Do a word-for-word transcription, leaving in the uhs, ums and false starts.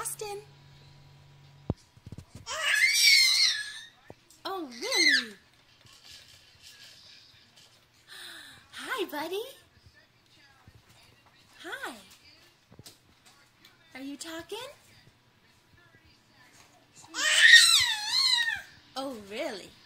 Austin. Oh, really? Hi, buddy. Hi. Are you talking? Oh, really?